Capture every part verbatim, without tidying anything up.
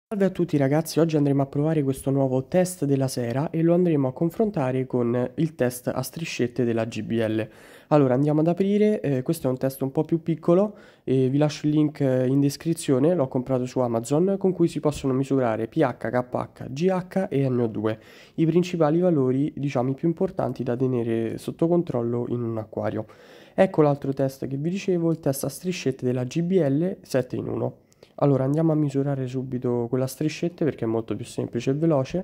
Salve a tutti ragazzi, oggi andremo a provare questo nuovo test della sera e lo andremo a confrontare con il test a striscette della G B L. Allora andiamo ad aprire, eh, questo è un test un po' più piccolo e vi lascio il link eh, in descrizione, l'ho comprato su Amazon, con cui si possono misurare pH, K H, G H e N O due, i principali valori, diciamo, i più importanti da tenere sotto controllo in un acquario. Ecco l'altro test che vi dicevo, il test a striscette della G B L sette in uno. Allora andiamo a misurare subito quella striscette perché è molto più semplice e veloce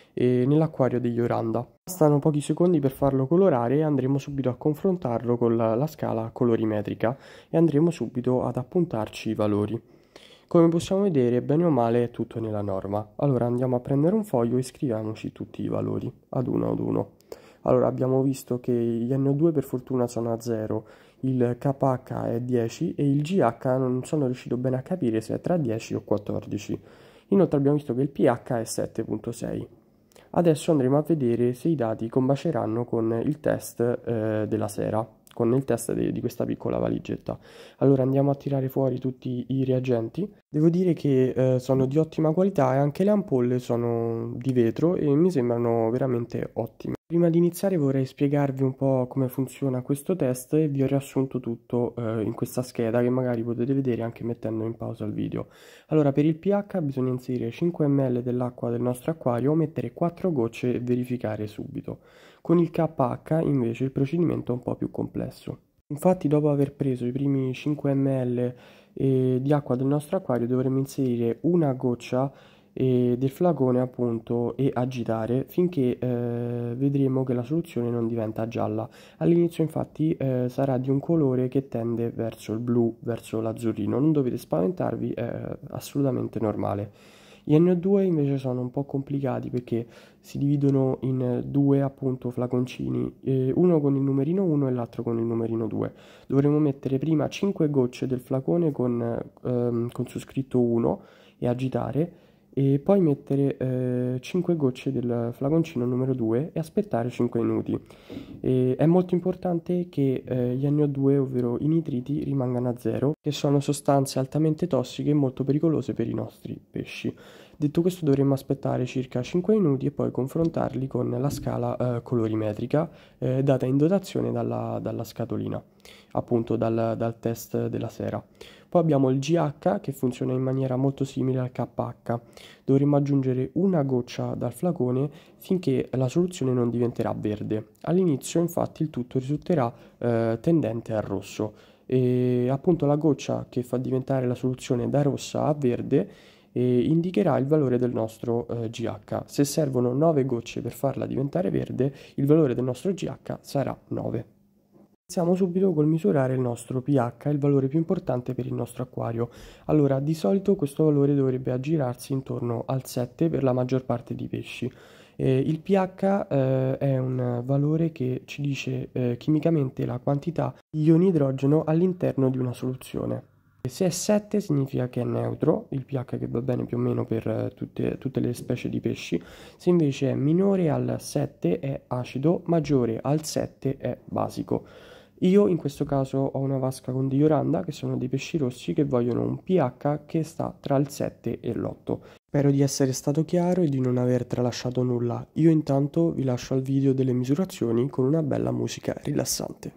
e nell'acquario degli Oranda. Bastano pochi secondi per farlo colorare e andremo subito a confrontarlo con la, la scala colorimetrica e andremo subito ad appuntarci i valori. Come possiamo vedere, bene o male è tutto nella norma. Allora andiamo a prendere un foglio e scriviamoci tutti i valori ad uno ad uno. Allora abbiamo visto che gli N O due per fortuna sono a zero, il K H è dieci e il G H non sono riuscito bene a capire se è tra dieci o quattordici. Inoltre abbiamo visto che il pH è sette virgola sei. Adesso andremo a vedere se i dati combaceranno con il test eh, della sera, con il test de- di questa piccola valigetta. Allora andiamo a tirare fuori tutti i reagenti. Devo dire che eh, sono di ottima qualità e anche le ampolle sono di vetro e mi sembrano veramente ottime. Prima di iniziare vorrei spiegarvi un po' come funziona questo test e vi ho riassunto tutto eh, in questa scheda che magari potete vedere anche mettendo in pausa il video. Allora per il pH bisogna inserire cinque millilitri dell'acqua del nostro acquario, mettere quattro gocce e verificare subito. Con il K H invece il procedimento è un po' più complesso. Infatti dopo aver preso i primi cinque millilitri eh, di acqua del nostro acquario dovremo inserire una goccia eh, del flacone appunto e agitare finché eh, vedremo che la soluzione non diventa gialla. All'inizio infatti eh, sarà di un colore che tende verso il blu, verso l'azzurrino, non dovete spaventarvi, è assolutamente normale. Gli N O due invece sono un po' complicati perché si dividono in due appunto flaconcini, eh, uno con il numerino uno e l'altro con il numerino due. Dovremo mettere prima cinque gocce del flacone con, ehm, con su scritto uno e agitare e poi mettere eh, cinque gocce del flaconcino numero due e aspettare cinque minuti. E è molto importante che eh, gli N O due, ovvero i nitriti, rimangano a zero, che sono sostanze altamente tossiche e molto pericolose per i nostri pesci. Detto questo dovremmo aspettare circa cinque minuti e poi confrontarli con la scala eh, colorimetrica eh, data in dotazione dalla, dalla scatolina, appunto dal, dal test della sera. Poi abbiamo il G H che funziona in maniera molto simile al K H. Dovremmo aggiungere una goccia dal flacone finché la soluzione non diventerà verde. All'inizio infatti il tutto risulterà eh, tendente al rosso e appunto la goccia che fa diventare la soluzione da rossa a verde e indicherà il valore del nostro eh, G H. Se servono nove gocce per farla diventare verde, il valore del nostro G H sarà nove. Iniziamo subito col misurare il nostro pH, il valore più importante per il nostro acquario. Allora, di solito questo valore dovrebbe aggirarsi intorno al sette per la maggior parte dei pesci. Eh, il pH eh, è un valore che ci dice eh, chimicamente la quantità di ioni idrogeno all'interno di una soluzione. Se è sette significa che è neutro, il pH che va bene più o meno per eh, tutte, tutte le specie di pesci. Se invece è minore al sette è acido, maggiore al sette è basico. Io in questo caso ho una vasca con degli Oranda che sono dei pesci rossi che vogliono un pH che sta tra il sette e l'otto. Spero di essere stato chiaro e di non aver tralasciato nulla. Io intanto vi lascio al video delle misurazioni con una bella musica rilassante.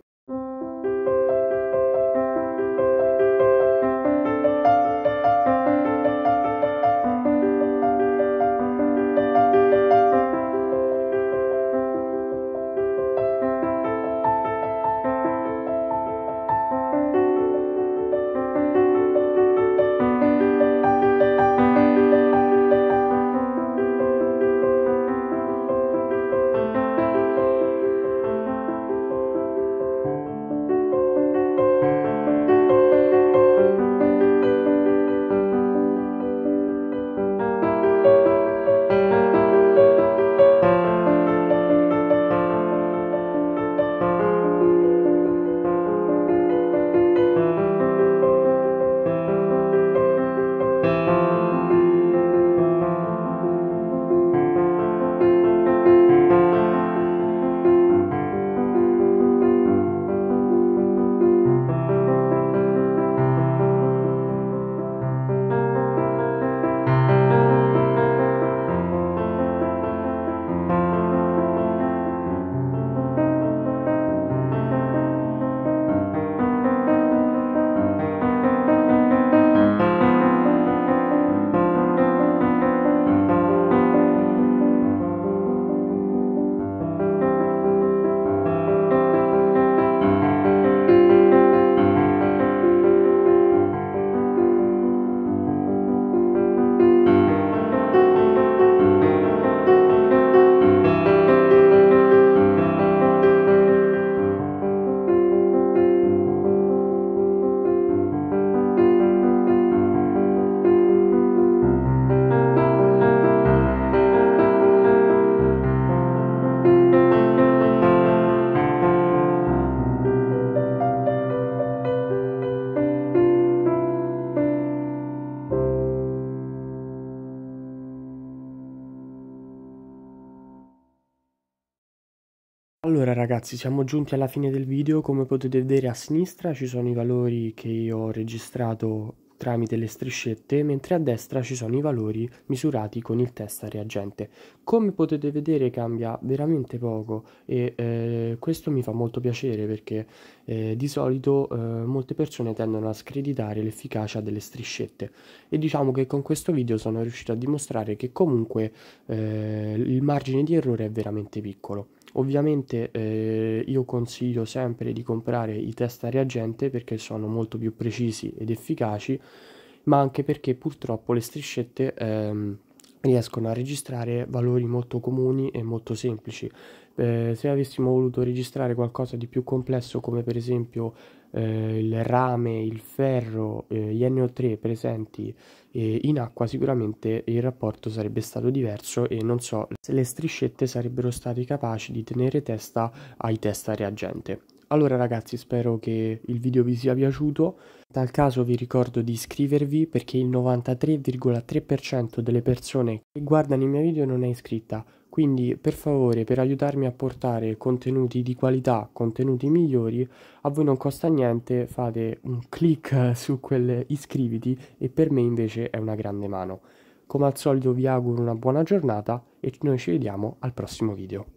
Allora ragazzi, siamo giunti alla fine del video. Come potete vedere a sinistra ci sono i valori che io ho registrato tramite le striscette, mentre a destra ci sono i valori misurati con il test a reagente. Come potete vedere cambia veramente poco e eh, questo mi fa molto piacere perché eh, di solito eh, molte persone tendono a screditare l'efficacia delle striscette e diciamo che con questo video sono riuscito a dimostrare che comunque eh, il margine di errore è veramente piccolo. Ovviamente eh, io consiglio sempre di comprare i test a reagente perché sono molto più precisi ed efficaci, ma anche perché purtroppo le striscette ehm, riescono a registrare valori molto comuni e molto semplici. Eh, se avessimo voluto registrare qualcosa di più complesso come per esempio eh, il rame, il ferro, eh, gli N O tre presenti eh, in acqua, sicuramente il rapporto sarebbe stato diverso e non so se le striscette sarebbero stati capaci di tenere testa ai test a reagente. Allora ragazzi, spero che il video vi sia piaciuto. In tal caso vi ricordo di iscrivervi perché il novantatré virgola tre per cento delle persone che guardano i miei video non è iscritta. Quindi per favore, per aiutarmi a portare contenuti di qualità, contenuti migliori, a voi non costa niente, fate un clic su quel iscriviti e per me invece è una grande mano. Come al solito vi auguro una buona giornata e noi ci vediamo al prossimo video.